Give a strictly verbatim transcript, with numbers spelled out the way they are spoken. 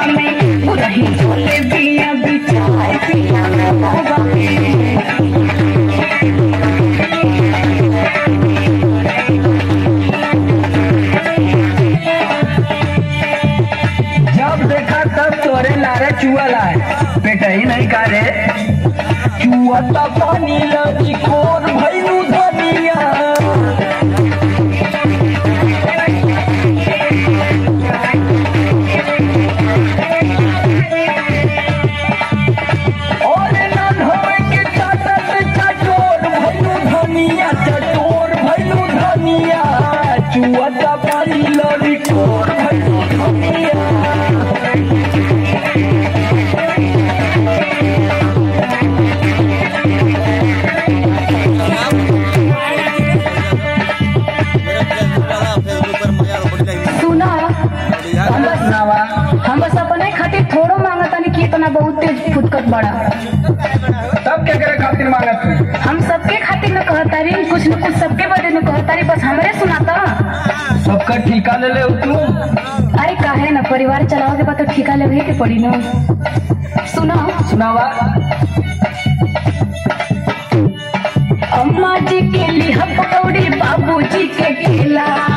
में उड़ही बोले बिया बिचाए पिया मोहबा जब देखा तब तोरे लारे चुअला है बेटा ही नहीं का रे चुअता पानी लगी खोर भैलू धनिया और ना धोए के चाटत चटोर भैलू धनिया चटोर भैलू धनिया चुअता पानी लगी खोर भैलू धनिया हम बस अपने खातिर थोड़ो मांगतानी कि इतना बहुत तेज फुटकत बड़ा तब क्या करे खातिर मांगत हम सबके खातिर न कहतारी कुछ न कुछ सबके बदले में कहतारी बस हमरे सुनाता सबका ठिका ले ले तू अरे काहे न परिवार चलाओगे बात तो ठिका ले के पड़ी न सुना सुनावा अम्मा जी के लिए पकौड़ी बाबू जी के केला